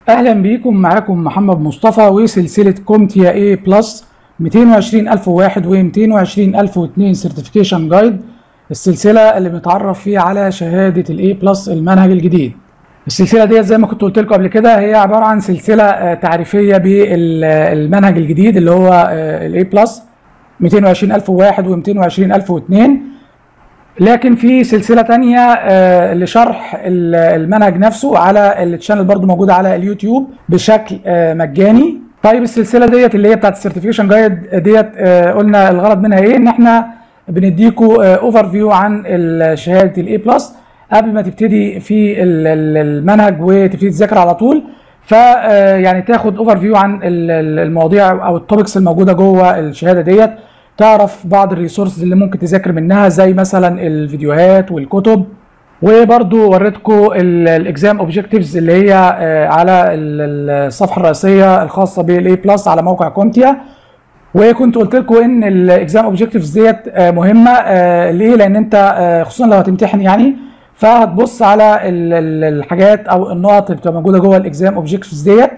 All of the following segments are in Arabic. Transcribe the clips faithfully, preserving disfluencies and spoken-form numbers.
اهلا بيكم. معاكم محمد مصطفى وسلسله كومتيا اي بلس مئتين وعشرين ألف وواحد و مئتين وعشرين ألف واثنين سيرتيفيكيشن جايد، السلسله اللي بنتعرف فيها على شهاده الاي بلس المنهج الجديد. السلسله ديت زي ما كنت قلت لكم قبل كده هي عباره عن سلسله تعريفيه بالمنهج الجديد اللي هو الاي بلس مئتين وعشرين ألف وواحد و مئتين وعشرين ألف واثنين، لكن في سلسله تانية آه لشرح المنهج نفسه على التشانل برضو موجوده على اليوتيوب بشكل آه مجاني. طيب السلسله ديت اللي هي بتاعت السيرتيفيكيشن جايد ديت آه قلنا الغرض منها ايه؟ ان احنا بنديكوا اوفر فيو عن شهاده الاي بلس قبل ما تبتدي في المنهج وتبتدي تذاكر على طول، ف يعني تاخد اوفر فيو عن المواضيع او التوبكس الموجوده جوه الشهاده ديت، تعرف بعض الريسورسز اللي ممكن تذاكر منها زي مثلا الفيديوهات والكتب. وبرضو وريتكم الاكزام اوبجكتيفز اللي هي على الصفحه الرئيسيه الخاصه بالاي بلس على موقع كومتيا، وكنت قلت لكم ان الاكزام اوبجكتيفز ديت مهمه. ليه؟ لان انت خصوصا لو هتمتحن يعني فهتبص على الحاجات او النقط اللي بتبقى موجوده جوه الاكزام اوبجكتيفز ديت،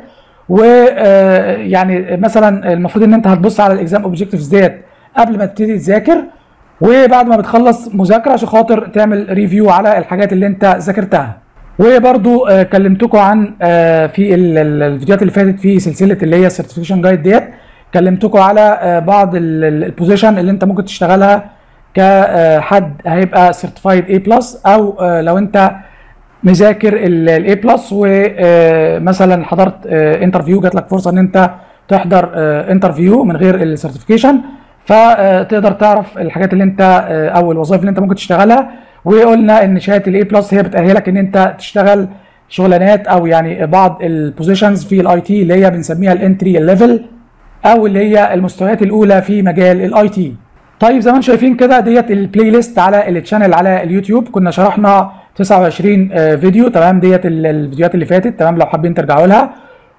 ويعني مثلا المفروض ان انت هتبص على الاكزام اوبجكتيفز ديت قبل ما تبتدي تذاكر وبعد ما بتخلص مذاكره عشان خاطر تعمل ريفيو على الحاجات اللي انت ذاكرتها. وبرضو كلمتكم عن في الفيديوهات اللي فاتت في سلسله اللي هي السيرتيفيكيشن جايد ديت، كلمتكم على بعض البوزيشن اللي انت ممكن تشتغلها كحد هيبقى سيرتيفايد اي بلس، او لو انت مذاكر الاي بلس ومثلا حضرت انترفيو، جات لك فرصه ان انت تحضر انترفيو من غير السيرتيفيكيشن، فتقدر تعرف الحاجات اللي انت او الوظائف اللي انت ممكن تشتغلها. وقلنا ان شهاده الاي بلس هي بتاهلك ان انت تشتغل شغلانات او يعني بعض البوزيشنز في الاي تي اللي هي بنسميها الانتري ليفل او اللي هي المستويات الاولى في مجال الاي تي. طيب زي ما انتم شايفين كده ديت البلاي ليست على التشانل على اليوتيوب، كنا شرحنا تسعة وعشرين فيديو تمام، ديت الفيديوهات اللي فاتت تمام لو حابين ترجعوا لها.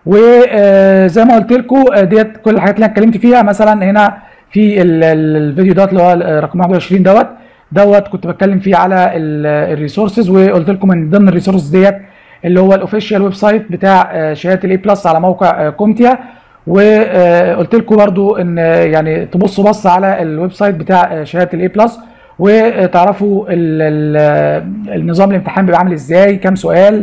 وزي ما قلت لكم ديت كل الحاجات اللي انا اتكلمت فيها. مثلا هنا في الفيديو دوت اللي هو رقم واحد وعشرين دوت دوت كنت بتكلم فيه على الريسورسز، وقلت لكم من ضمن الريسورسز ديت اللي هو الاوفيشال ويب سايت بتاع شهاده الاي بلس على موقع كومتيا. وقلت لكم برضو ان يعني تبصوا بص على الويب سايت بتاع شهاده الاي بلس وتعرفوا النظام الامتحان بيبقى عامل ازاي، كام سؤال،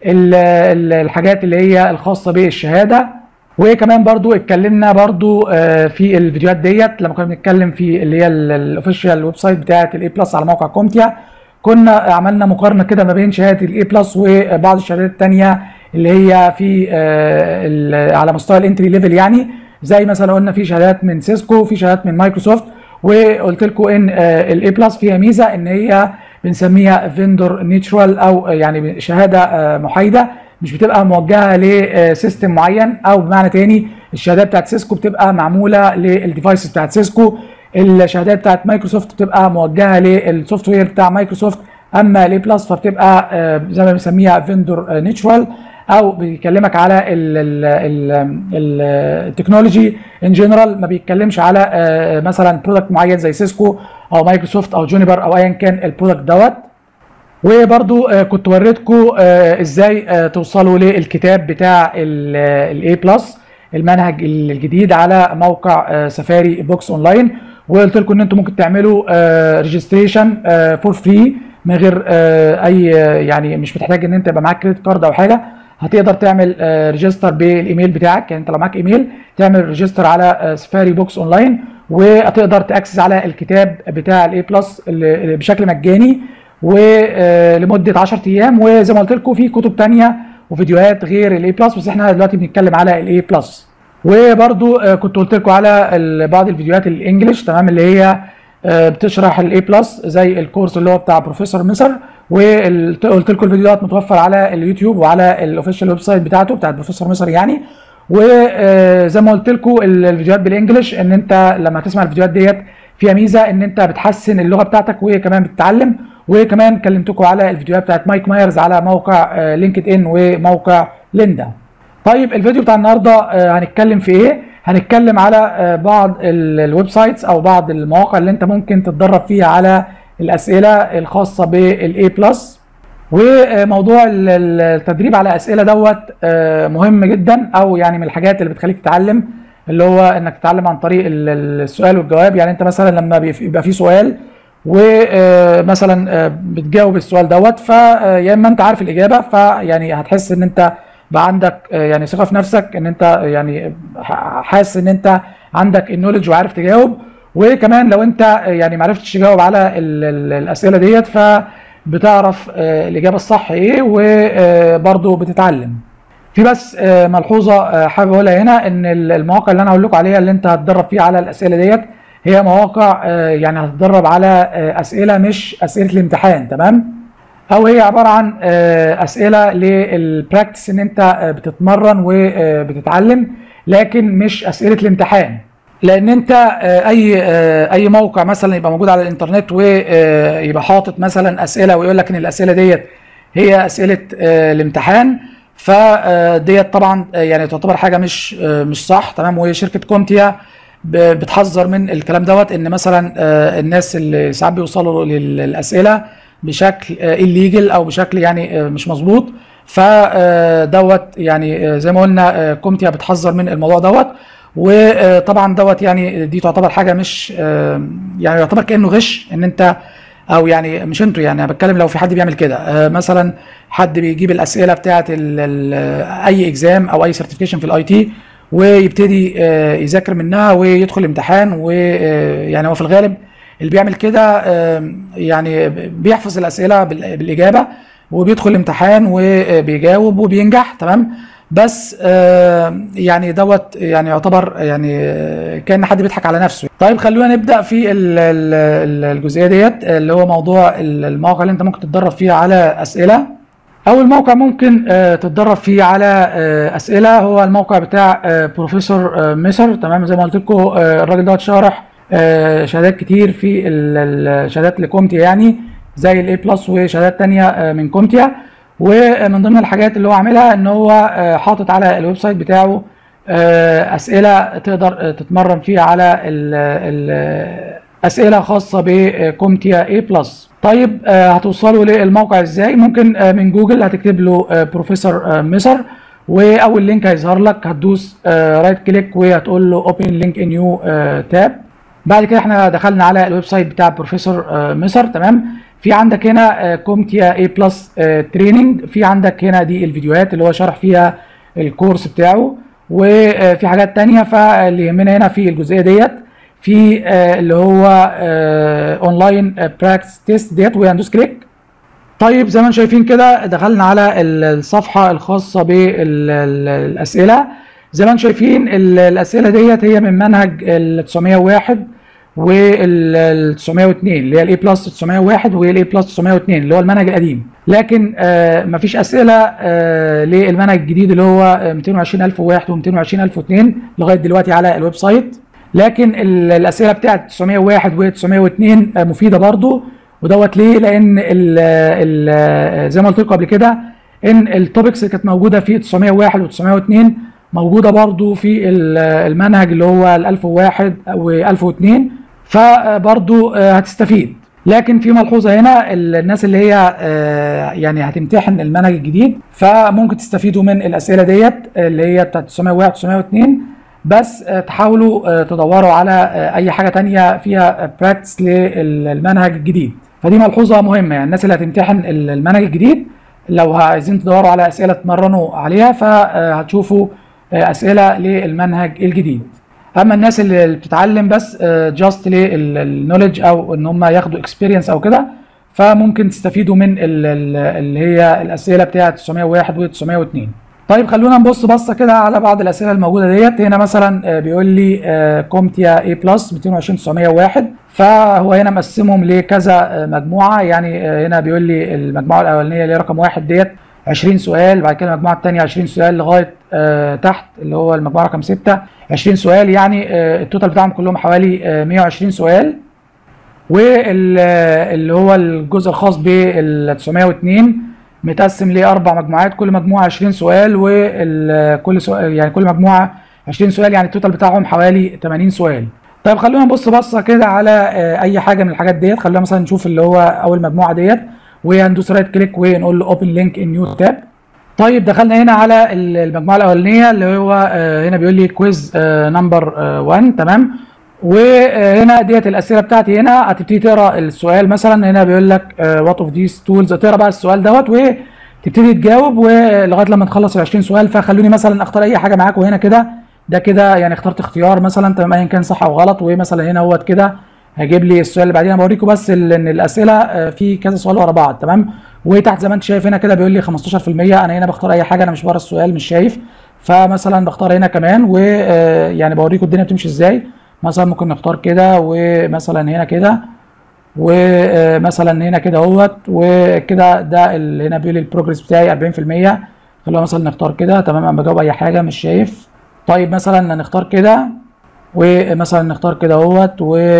الحاجات اللي هي الخاصه بالشهاده. وكمان برضو اتكلمنا برضو في الفيديوهات ديت لما كنا بنتكلم في اللي هي الاوفيشال ويب سايت بتاعه الاي بلس على موقع كومتيا، كنا عملنا مقارنه كده ما بين شهاده الاي بلس وبعض الشهادات الثانيه اللي هي في على مستوى الانتري ليفل، يعني زي مثلا قلنا في شهادات من سيسكو، في شهادات من مايكروسوفت. وقلت لكم ان الاي بلس فيها ميزه ان هي بنسميها فيندور نيترال او يعني شهاده محايده، مش بتبقى موجهه لسيستم معين، او بمعنى تاني الشهادات بتاعت سيسكو بتبقى معموله للديفايس بتاعت سيسكو، الشهادات بتاعت مايكروسوفت بتبقى موجهه للسوفت وير بتاع مايكروسوفت، اما الاي بلس فبتبقى زي ما بنسميها فيندور نيترال او بيكلمك على التكنولوجي ان جنرال، ما بيتكلمش على مثلا برودكت معين زي سيسكو او مايكروسوفت او جونيبر او ايا كان البرودكت دوت. وبرضو كنت وريتكم ازاي توصلوا للكتاب بتاع الاي بلس المنهج الجديد على موقع سفاري بوكس اونلاين، وقلت لكم ان انتم ممكن تعملوا ريجستريشن فور فري من غير اي يعني مش بتحتاج ان انت يبقى معاك كريدت كارد او حاجه، هتقدر تعمل ريجستر بالايميل بتاعك. يعني انت لو معاك ايميل تعمل ريجستر على سفاري بوكس اونلاين وهتقدر تاكسس على الكتاب بتاع الاي بلس بشكل مجاني ولمده عشرة ايام. وزي ما قلت لكم في كتب ثانيه وفيديوهات غير الاي بلس، بس احنا دلوقتي بنتكلم على الاي بلس. وبرده كنت قلت لكم على بعض الفيديوهات الانجليش تمام اللي هي بتشرح الاي بلس زي الكورس اللي هو بتاع بروفيسور مصر، وقلت لكم الفيديو دوت متوفر على اليوتيوب وعلى الاوفيشال ويب سايت بتاعته بتاعت بروفيسور مصر يعني. وزي ما قلت لكم الفيديوهات بالانجلش ان انت لما تسمع الفيديوهات ديت فيها ميزه ان انت بتحسن اللغه بتاعتك وكمان بتتعلم. وكمان كلمتكم على الفيديوهات بتاعت مايك مايرز على موقع لينكد ان وموقع ليندا. طيب الفيديو بتاع النهارده هنتكلم في ايه؟ هنتكلم على بعض الويب سايتس او بعض المواقع اللي انت ممكن تتدرب فيها على الاسئله الخاصه بالاي بلس. وموضوع التدريب على اسئله دوت مهم جدا، او يعني من الحاجات اللي بتخليك تتعلم، اللي هو انك تتعلم عن طريق السؤال والجواب. يعني انت مثلا لما بيبقى في سؤال ومثلا بتجاوب السؤال دوت، فيا اما انت عارف الاجابه، فيعني هتحس ان انت بقى عندك يعني ثقه في نفسك، ان انت يعني حاسس ان انت عندك النولج وعارف تجاوب. وكمان لو انت يعني ما عرفتش تجاوب على الاسئله ديت، فبتعرف الاجابه الصح ايه، وبرضه بتتعلم. في بس ملحوظه حابب اقولها هنا، ان المواقع اللي انا هقول لكم عليها اللي انت هتدرب فيها على الاسئله ديت هي مواقع يعني هتتدرب على اسئله مش اسئله الامتحان، تمام؟ او هي عباره عن اسئله للبراكتس، ان انت بتتمرن وبتتعلم، لكن مش اسئله الامتحان. لان انت اي اي موقع مثلا يبقى موجود على الانترنت ويبقى حاطط مثلا اسئله ويقول لك ان الاسئله ديت هي اسئله الامتحان، فديت طبعا يعني تعتبر حاجه مش مش صح، تمام؟ وشركه كومتيا بتحذر من الكلام دوت، ان مثلا الناس اللي ساعات بيوصلوا للاسئله بشكل الليجل او بشكل يعني مش مظبوط، فدوت يعني زي ما قلنا كومتيا بتحذر من الموضوع دوت. وطبعا دوت يعني دي تعتبر حاجه مش يعني يعتبر كانه غش، ان انت او يعني مش انتوا، يعني انا بتكلم لو في حد بيعمل كده، مثلا حد بيجيب الاسئله بتاعه اي اكزام او اي سيرتيفيكيشن في الاي تي ويبتدي يذاكر منها ويدخل الامتحان، ويعني هو في الغالب اللي بيعمل كده يعني بيحفظ الاسئله بالاجابه وبيدخل الامتحان وبيجاوب وبينجح، تمام؟ بس يعني دوت يعني يعتبر يعني كان حد بيضحك على نفسه. طيب خلونا نبدا في الجزئيه ديت، اللي هو موضوع المواقع اللي انت ممكن تتدرب فيها على اسئله. اول موقع ممكن تتدرب فيه على اسئله هو الموقع بتاع بروفيسور ميسر، تمام؟ زي ما قلت لكم الراجل دوت شارح شهادات كتير في الشهادات لكومتيا، يعني زي الاي بلس وشهادات تانية من كومتيا. ومن ضمن الحاجات اللي هو عاملها ان هو حاطط على الويب سايت بتاعه اسئله تقدر تتمرن فيها على اسئله خاصه بكومتيا اي بلس. طيب هتوصلوا للموقع ازاي؟ ممكن من جوجل هتكتب له بروفيسور ميسر، واول لينك هيظهر لك هتدوس رايت كليك وهتقول له اوبن لينك ان نيو تاب. بعد كده احنا دخلنا على الويب سايت بتاع بروفيسور ميسر، تمام؟ في عندك هنا كومتيا اي بلس تريننج، في عندك هنا دي الفيديوهات اللي هو شرح فيها الكورس بتاعه، وفي حاجات تانية. فاللي يهمنا هنا في الجزئيه ديت في اللي هو اونلاين براكتس تيست ديت، وهندوس كليك. طيب زي ما انتم شايفين كده دخلنا على الصفحه الخاصه بالاسئله. زي ما انتم شايفين الاسئله ديت هي من منهج ال تسعمية وواحد وال تسعمية واتنين، اللي هي الاي بلس تسعمية وواحد والاي بلس تسعمية واتنين اللي هو المنهج القديم. لكن آه مفيش اسئله آه للمنهج الجديد اللي هو مئتين وعشرين ألف وواحد ومئتين وعشرين ألف واثنين لغايه دلوقتي على الويب سايت. لكن الاسئله بتاعت تسعمية وواحد و تسعمية واتنين آه مفيده برضو، ودوت ليه؟ لان ال ال زي ما قلت لكم قبل كده ان التوبكس اللي كانت موجوده في تسعمية وواحد و تسعمية واتنين موجوده برضو في المنهج اللي هو ال ألف وواحد و ألف واثنين، فبرضو هتستفيد. لكن في ملحوظه هنا، الناس اللي هي يعني هتمتحن المنهج الجديد فممكن تستفيدوا من الاسئله ديت اللي هي بتاعت تسعمية وواحد تسعمية واتنين، بس تحاولوا تدوروا على اي حاجه تانية فيها براكتس للمنهج الجديد. فدي ملحوظه مهمه، يعني الناس اللي هتمتحن المنهج الجديد لو عايزين تدوروا على اسئله تمرنوا عليها فهتشوفوا اسئله للمنهج الجديد. اما الناس اللي بتتعلم بس جاست للنولج او ان هم ياخدوا اكسبيرينس او كده، فممكن تستفيدوا من اللي هي الاسئله بتاعه تسعمية وواحد و تسعمية واتنين. طيب خلونا نبص بصه كده على بعض الاسئله الموجوده ديت. هنا مثلا بيقول لي كومتيا اي بلس مئتين وعشرين تسعمية وواحد، فهو هنا مقسمهم لكذا مجموعه. يعني هنا بيقول لي المجموعه الاولانيه اللي رقم واحد ديت عشرين سؤال، بعد كده المجموعه الثانيه عشرين سؤال لغايه آه تحت اللي هو المجموعه رقم ستة عشرين سؤال، يعني آه التوتال بتاعهم كلهم حوالي آه مئة وعشرين سؤال. واللي هو الجزء الخاص بال تسعمية واتنين متقسم لاربع مجموعات، كل مجموعه عشرين سؤال، وكل سؤال يعني كل مجموعه عشرين سؤال، يعني التوتال بتاعهم حوالي تمانين سؤال. طيب خلونا نبص بصه كده على آه اي حاجه من الحاجات ديت. خلونا مثلا نشوف اللي هو اول مجموعه ديت، وهندوس رايت كليك ونقول له اوبن لينك ان نيو تاب. طيب دخلنا هنا على المجموعه الاولانيه اللي هو هنا بيقول لي كويز نمبر واحد، تمام. وهنا ديت الاسئله بتاعتي، هنا هتبتدي تقرا السؤال. مثلا هنا بيقول لك وات اوف ذيس تولز، تقرا بقى السؤال دوت وتبتدي تجاوب ولغايه لما تخلص ال عشرين سؤال. فخلوني مثلا اختار اي حاجه معاكم هنا كده، ده كده يعني اخترت اختيار مثلا، تمام، ايا كان صح او غلط. ومثلا هنا اهوت كده هجيب لي السؤال اللي بعدين. انا بوريكم بس ان الاسئله في كذا سؤال ورا بعض، تمام. وتحت زي ما انت شايف هنا كده بيقول لي خمستاشر في المية. انا هنا بختار اي حاجه، انا مش بره السؤال مش شايف، فمثلا بختار هنا كمان. ويعني بوريكم الدنيا بتمشي ازاي. مثلا ممكن نختار كده، ومثلا هنا كده، ومثلا هنا كده اهوت وكده. ده اللي هنا بيقول لي البروجرس بتاعي أربعين في المية. خلونا مثلا نختار كده، تمام. انا بجاوب اي حاجه مش شايف. طيب مثلا نختار كده، ومثلا نختار كده اهوت.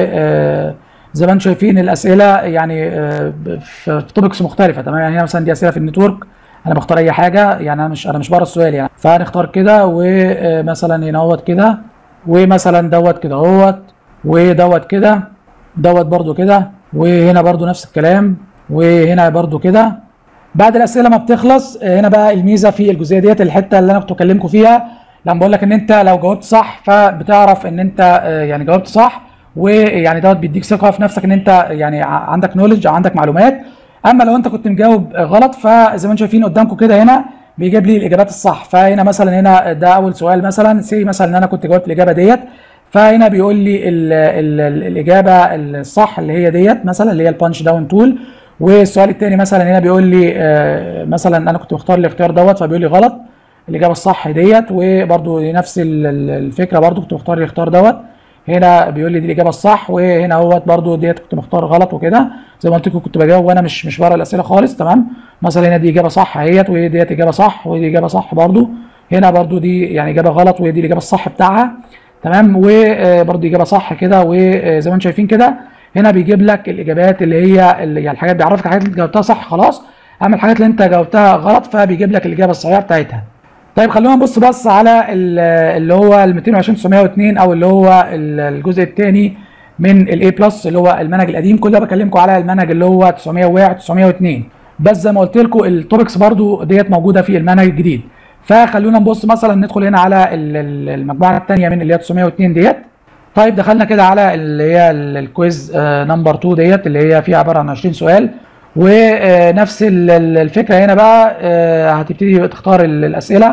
وزي ما انتم شايفين الاسئله يعني في توبكس مختلفه، تمام. يعني هنا مثلا دي اسئله في النتورك، انا بختار اي حاجه، يعني انا مش انا مش بره السؤال يعني. فهنختار كده، ومثلا هنا اهوت كده، ومثلا دوت كده اهوت، ودوت كده، دوت برده كده، وهنا برده نفس الكلام، وهنا برده كده. بعد الاسئله ما بتخلص هنا بقى الميزه في الجزئيه ديت، الحته اللي انا كنت بكلمكم فيها لما بقول لك ان انت لو جاوبت صح فبتعرف ان انت يعني جاوبت صح، ويعني دوت بيديك ثقه في نفسك ان انت يعني عندك نولج او عندك معلومات. اما لو انت كنت مجاوب غلط فزي ما انتم شايفين قدامكم كده هنا بيجيب لي الاجابات الصح. فهنا مثلا هنا ده اول سؤال، مثلا سي مثلا ان انا كنت جاوبت الاجابه ديت، فهنا بيقول لي ال ال ال الاجابه الصح اللي هي ديت مثلا اللي هي البانش داون تول. والسؤال الثاني مثلا هنا بيقول لي آه مثلا انا كنت مختار الاختيار دوت، فبيقول لي غلط، الاجابه الصح ديت. وبرده نفس الفكره برده كنت مختار الاختيار دوت، هنا بيقول لي دي الاجابه الصح. وهنا اهوت برده ديت كنت مختار غلط وكده. زي ما قلت لكم كنت بجاوب وانا مش مش بره الاسئله خالص، تمام. مثلا هنا دي اجابه صح اهيت، وديت اجابه صح، ودي اجابه صح برده. هنا برده دي يعني اجابه غلط، ودي الاجابه الصح بتاعها، تمام. وبرده اجابه صح كده. وزي ما انتم شايفين كده هنا بيجيب لك الاجابات اللي هي اللي يعني الحاجات، بيعرفك الحاجات اللي جاوبتها صح خلاص، اما الحاجات اللي انت جاوبتها غلط فبيجيب لك الاجابه الصحيحه بتاعتها. طيب خلونا نبص بص على اللي هو ال مئتين وعشرين تسعمية واتنين او اللي هو الجزء الثاني من الاي بلس اللي هو المنهج القديم. كل ده بكلمكم على المنهج اللي هو تسعمية وواحد تسعمية واتنين، بس زي ما قلت لكم التوبكس برضو ديت موجوده في المنهج الجديد. فخلونا نبص مثلا ندخل هنا على المجموعه الثانيه من اللي هي تسعمية واتنين ديت. طيب دخلنا كده على اللي هي الكويز نمبر اتنين ديت اللي هي فيها عباره عن عشرين سؤال. ونفس الفكره هنا بقى هتبتدي تختار الاسئله،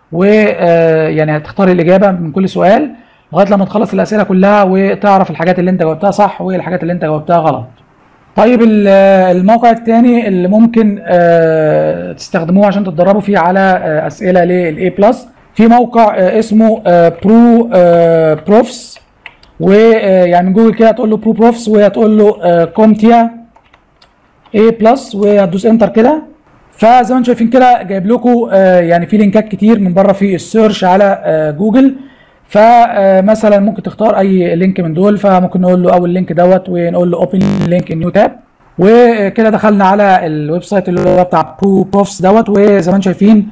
ويعني هتختار الاجابه من كل سؤال لغايه لما تخلص الاسئله كلها وتعرف الحاجات اللي انت جاوبتها صح والحاجات اللي انت جاوبتها غلط. طيب الموقع الثاني اللي ممكن تستخدموه عشان تتدربوا فيه على اسئله للاي بلس، في موقع اسمه برو بروفس. ويعني من جوجل كده هتقول له برو بروفس وهتقول له كومتيا اي بلس وهتدوس انتر كده. فزي ما انتم شايفين كده جايب لكم يعني في لينكات كتير من بره في السيرش على جوجل. فمثلا ممكن تختار اي لينك من دول، فممكن نقول له اول لينك دوت ونقول له اوبن لينك ان نيو تاب. وكده دخلنا على الويب سايت اللي هو بتاع برو بروفس دوت. وزي ما انتم شايفين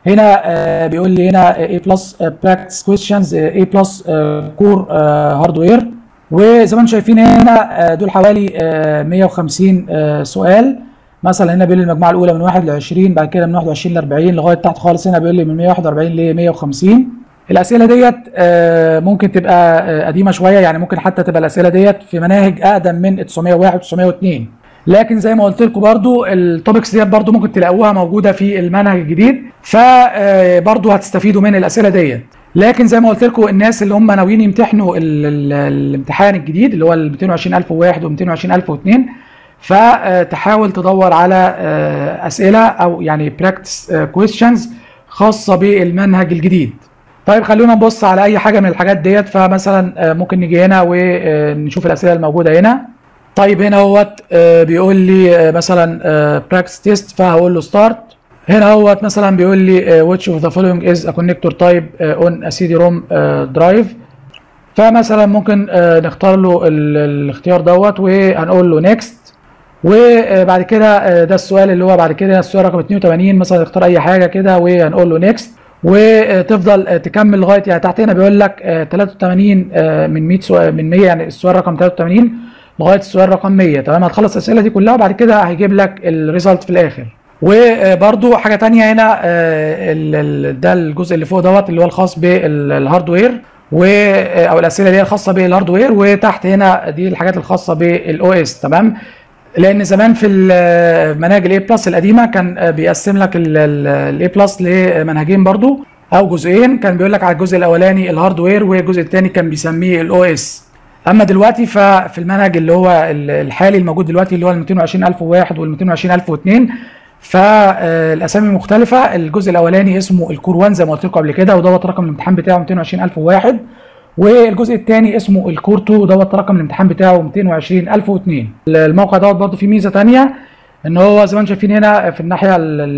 هنا بيقول لي هنا A بلس براكتس كويستشنز A بلس كور هاردوير. وزي ما انتم شايفين هنا دول حوالي مية وخمسين سؤال. مثلا هنا بيقول لي المجموعه الاولى من واحد ل عشرين، بعد كده من واحد وعشرين ل أربعين لغايه تحت خالص هنا بيقول لي من مية وواحد وأربعين ل مية وخمسين. الاسئله ديت ممكن تبقى قديمه شويه، يعني ممكن حتى تبقى الاسئله ديت في مناهج اقدم من تسعمية وواحد وتسعمية واتنين. لكن زي ما قلت لكم برضو التوبكس ديت برضو ممكن تلاقوها موجوده في المنهج الجديد، فبرضو هتستفيدوا من الاسئله ديت. لكن زي ما قلت لكم الناس اللي هم ناويين يمتحنوا ال ال الامتحان الجديد اللي هو ال مئتين وعشرين ألف وواحد و مئتين وعشرين ألف واثنين، فتحاول تدور على اسئله او يعني براكتس كويستشنز خاصه بالمنهج الجديد. طيب خلونا نبص على اي حاجه من الحاجات ديت. فمثلا ممكن نيجي هنا ونشوف الاسئله الموجوده هنا. طيب هنا اهوت بيقول لي مثلا براكتس تيست، فهقول له ستارت. هنا اهوت مثلا بيقول لي which of the following is a connector type on a سي دي روم drive. فمثلا ممكن نختار له الاختيار دوت وهنقول له نيكست. وبعد كده ده السؤال اللي هو بعد كده السؤال رقم اتنين وتمانين، مثلا نختار اي حاجه كده وهنقول له نيكست. وتفضل تكمل لغايه يعني تحت هنا بيقول لك تلاتة وتمانين من مية سؤال من مية، يعني السؤال رقم تلاتة وتمانين لغايه السؤال رقم مية. تمام، هتخلص الاسئله دي كلها وبعد كده هيجيب لك الريزلت في الاخر. وبرده حاجه ثانيه هنا، ده الجزء اللي فوق دوت اللي هو الخاص بالهاردوير و او الاسئله اللي هي الخاصه بالهاردوير، وتحت هنا دي الحاجات الخاصه بالاو اس. تمام، لان زمان في المناهج الاي بلس القديمه كان بيقسم لك الاي بلس لمنهجين برضو او جزئين، كان بيقول لك على الجزء الاولاني الهاردوير والجزء الثاني كان بيسميه الاو اس. اما دلوقتي ففي المنهج اللي هو الحالي الموجود دلوقتي اللي هو ال مئتين وعشرين ألف وواحد وال مئتين وعشرين ألف واثنين، فالاسامي مختلفه. الجزء الاولاني اسمه الكور واحد زي ما قلت لكم قبل كده، ودوت رقم الامتحان بتاعه مئتين وعشرين ألف وواحد، والجزء الثاني اسمه الكور اتنين ودوت رقم الامتحان بتاعه مئتين وعشرين ألف واثنين. الموقع دوت برضه فيه ميزه ثانيه، ان هو زي ما انتم شايفين هنا في الناحيه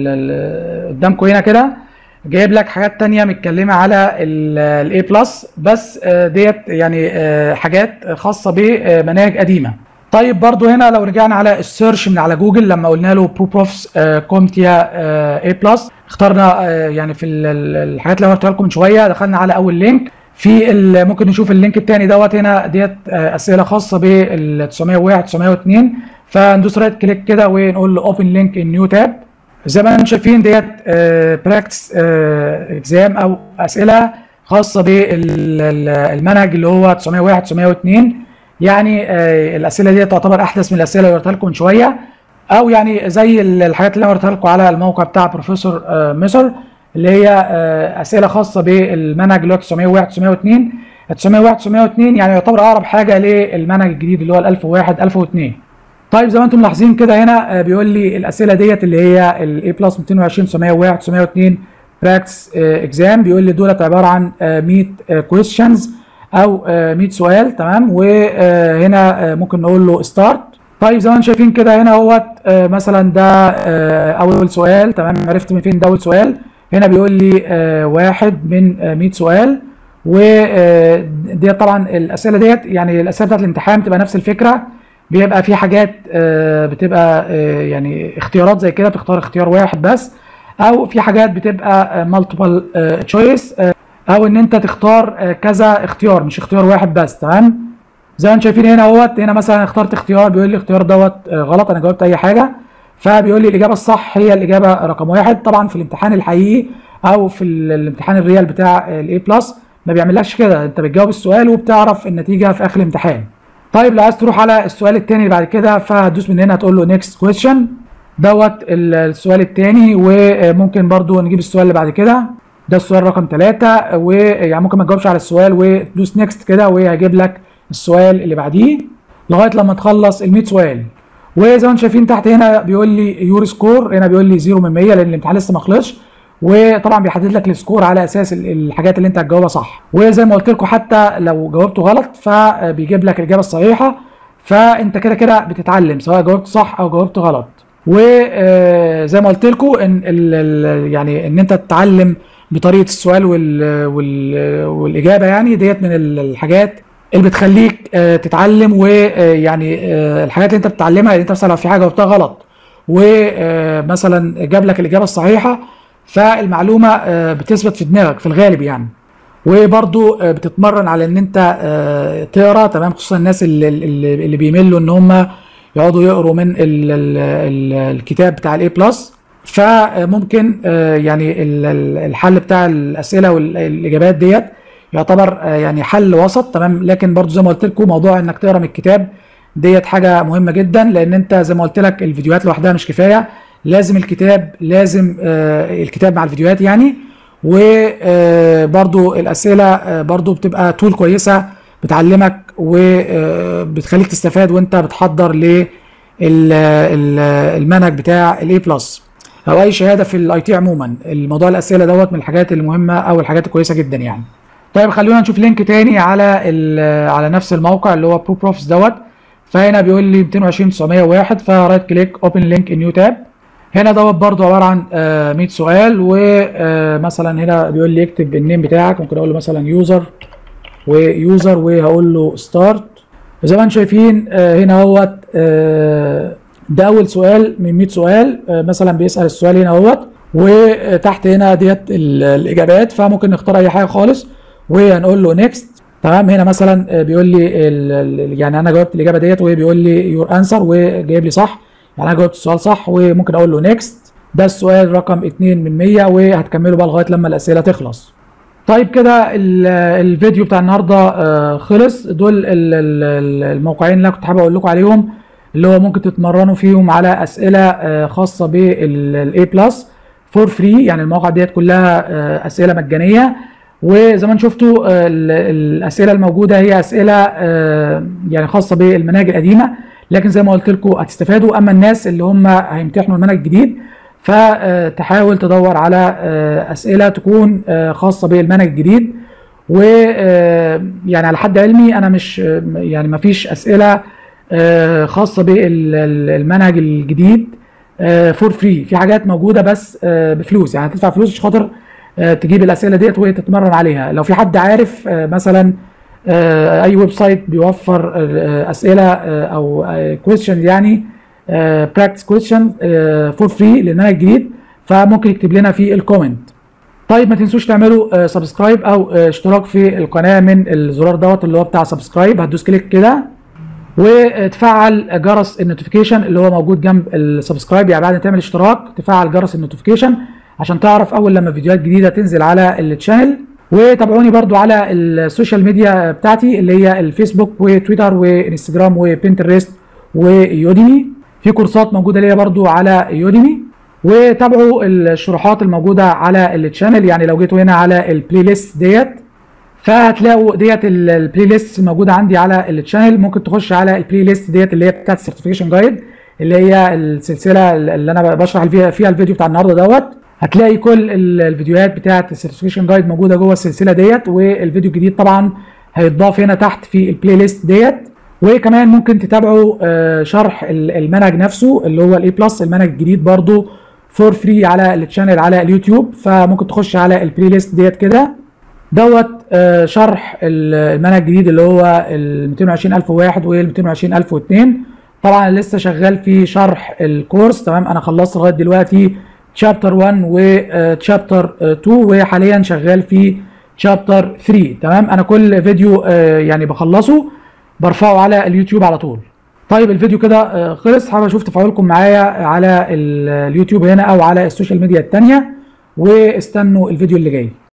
قدامكم هنا كده جايب لك حاجات ثانيه متكلمه على الاي بلس، بس ديت يعني حاجات خاصه بمناهج قديمه. طيب برضه هنا لو رجعنا على السيرش من على جوجل لما قلنا له بروبروفز كومتيا اي بلس، اخترنا يعني في الحاجات اللي انا قلتها لكم من شويه، دخلنا على اول لينك في ممكن نشوف اللينك الثاني دوت هنا، ديت اسئله خاصه بال تسعمية وواحد تسعمية واثنين، فندوس رايت كليك كده ونقول له اوبن لينك ان نيو تاب. زي ما انتم شايفين ديت براكتس اكزام او اسئله خاصه بالمنهج اللي هو تسعمية وواحد تسعمية واثنين، يعني الاسئله دي تعتبر احدث من الاسئله اللي وريتها لكم من شويه، او يعني زي الحاجات اللي انا وريتها لكم على الموقع بتاع بروفيسور مصر اللي هي اسئله خاصه بالمنهج اللي هو تسعمية وواحد تسعمية واثنين. تسعمية وواحد تسعمية واثنين يعني يعتبر اقرب حاجه للمنهج الجديد اللي هو ال ألف وواحد ألف واثنين. طيب زي ما انتم ملاحظين كده هنا بيقول لي الاسئله ديت اللي هي الاي بلس مئتين وعشرين تسعمية وواحد تسعمية واثنين براكتس اكزام، بيقول لي دولت عباره عن مية كويستشنز او مية سؤال. تمام، وهنا ممكن نقول له ستارت. طيب زي ما انتم شايفين كده هنا اهوت مثلا ده اول سؤال. تمام، عرفت من فين ده اول سؤال. هنا بيقول لي واحد من مية سؤال، ودي طبعا الاسئله ديت يعني الاسئله بتاعت الامتحان بتبقى نفس الفكره، بيبقى في حاجات بتبقى يعني اختيارات زي كده، بتختار اختيار واحد بس، او في حاجات بتبقى مالتيبل تشويس، او ان انت تختار كذا اختيار مش اختيار واحد بس. تمام، زي ما انتم شايفين هنا اهوت، هنا مثلا اخترت اختيار بيقول لي الاختيار دوت غلط، انا جاوبت اي حاجه، فبيقول لي الاجابه الصح هي الاجابه رقم واحد. طبعا في الامتحان الحقيقي او في الامتحان الريال بتاع الاي بلس ما بيعملكش كده، انت بتجاوب السؤال وبتعرف النتيجه في اخر الامتحان. طيب لو عايز تروح على السؤال الثاني اللي بعد كده فهتدوس من هنا تقول له نيكست كويستشن، دوت السؤال الثاني. وممكن برضو نجيب السؤال اللي بعد كده، ده السؤال رقم ثلاثة، ويعني ممكن ما تجاوبش على السؤال وتدوس نيكست كده وهيجيب لك السؤال اللي بعديه لغايه لما تخلص ال مية سؤال. وزي ما انتم شايفين تحت هنا بيقول لي يور سكور، هنا بيقول لي صفر من مية لان الامتحان لسه ما خلصش، وطبعا بيحدد لك السكور على اساس الحاجات اللي انت هتجاوبها صح. وزي ما قلت لكم حتى لو جاوبته غلط فبيجيب لك الاجابه الصحيحه، فانت كده كده بتتعلم سواء جاوبت صح او جاوبت غلط. وزي ما قلت لكم ان يعني ان انت تتعلم بطريقه السؤال وال وال والاجابه، يعني ديت من الحاجات اللي بتخليك تتعلم. ويعني الحاجات اللي انت بتتعلمها اللي انت مثلا لو في حاجه جاوبتها غلط ومثلا جاب لك الاجابه الصحيحه فالمعلومه بتثبت في دماغك في الغالب يعني. وبرضو بتتمرن على ان انت تقرا. تمام، خصوصا الناس اللي, اللي بيملوا ان هم يقعدوا يقروا من ال ال ال الكتاب بتاع الاي بلس، فممكن يعني الحل بتاع الاسئله والاجابات ديت يعتبر يعني حل وسط. تمام، لكن برضو زي ما قلت لكم موضوع انك تقرا من الكتاب ديت حاجه مهمه جدا، لان انت زي ما قلت لك الفيديوهات لوحدها مش كفايه، لازم الكتاب لازم آه الكتاب مع الفيديوهات يعني. وبرضو الاسئله برضو بتبقى تول كويسه بتعلمك وبتخليك تستفاد وانت بتحضر للمنهج بتاع الاي بلس او اي شهاده في الاي تي عموما. الموضوع الاسئله دوت من الحاجات المهمه او الحاجات الكويسه جدا يعني. طيب خلونا نشوف لينك تاني على على نفس الموقع اللي هو بروبروفز دوت. فهنا بيقول لي مئتين وعشرين تسعمية وواحد، فرايت كليك اوبن لينك ان نيو تاب. هنا دوت برضو عباره عن مية سؤال، ومثلا هنا بيقول لي اكتب النيم بتاعك، ممكن اقول له مثلا يوزر ويوزر وهقول له ستارت. زي ما انتم شايفين هنا اهوت ده اول سؤال من مية سؤال، مثلا بيسال السؤال هنا اهوت، وتحت هنا ديت الاجابات، فممكن نختار اي حاجه خالص وهنقول له نيكست. تمام. هنا مثلا بيقول لي ال ال يعني انا جاوبت الاجابه ديت وبيقول لي يور انسر وجايب لي صح، يعني انا جاوبت السؤال صح وممكن اقول له نيكست. ده السؤال رقم اتنين من مية وهتكمله بقى لغايه لما الاسئله تخلص. طيب كده الفيديو بتاع النهارده خلص. دول الموقعين اللي انا كنت حابب اقول لكم عليهم، اللي هو ممكن تتمرنوا فيهم على اسئله خاصه بالاي بلس فور فري. يعني المواقع ديت كلها اسئله مجانيه، وزي ما انتم شفتوا الاسئله الموجوده هي اسئله يعني خاصه بالمناهج القديمه، لكن زي ما قلت لكم هتستفادوا. اما الناس اللي هم هيمتحنوا المنهج الجديد فتحاول تدور على اسئله تكون خاصه بالمنهج الجديد. ويعني على حد علمي انا مش يعني ما فيش اسئله خاصه بالمنهج الجديد فور فري. في حاجات موجوده بس بفلوس، يعني هتدفع فلوس عشان خاطر تجيب الاسئله ديت وتتمرن عليها. لو في حد عارف مثلا اي ويب سايت بيوفر اسئله او كويستشن يعني براكتس كويستشن فور فري للمنهج الجديد، فممكن يكتب لنا في الكومنت. طيب ما تنسوش تعملوا سبسكرايب او اشتراك في القناه من الزرار دوت اللي هو بتاع سبسكرايب، هتدوس كليك كده وتفعل جرس النوتيفيكيشن اللي هو موجود جنب السبسكرايب. يعني بعد ما تعمل اشتراك تفعل جرس النوتيفيكيشن عشان تعرف اول لما فيديوهات جديده تنزل على التشانل. وتابعوني برضو على السوشيال ميديا بتاعتي اللي هي الفيسبوك وتويتر وانستجرام وبنترست ويوديمي. في كورسات موجوده ليا برضو على يوديمي. وتابعوا الشروحات الموجوده على التشانل، يعني لو جيتوا هنا على البلاي ليست ديت فهتلاقوا ديت البلاي ليست موجوده عندي على التشانل. ممكن تخش على البلاي ليست ديت اللي هي بتاعت السيرتيفيكيشن جايد، اللي هي السلسله اللي انا بشرح فيها فيها الفيديو بتاع النهارده دوت. هتلاقي كل الفيديوهات بتاعت السيرتيفيكيشن جايد موجوده جوه السلسله ديت، والفيديو الجديد طبعا هيتضاف هنا تحت في البلاي ليست ديت. وكمان ممكن تتابعوا شرح المنهج نفسه اللي هو الاي بلس المنهج الجديد برضو فور فري على التشانل على اليوتيوب. فممكن تخش على البلاي ليست ديت كده دوت شرح المنهج الجديد اللي هو ال مئتين وعشرين ألف وواحد وال مئتين وعشرين ألف واثنين. طبعا لسه شغال في شرح الكورس. تمام، انا خلصت لغايه دلوقتي تشابتر واحد وتشابتر اتنين وحاليا شغال في تشابتر تلاتة. تمام، انا كل فيديو يعني بخلصه برفعه على اليوتيوب على طول. طيب الفيديو كده خلص. حابب اشوف تفاعلكم معايا على اليوتيوب هنا او على السوشيال ميديا التانية، واستنوا الفيديو اللي جاي.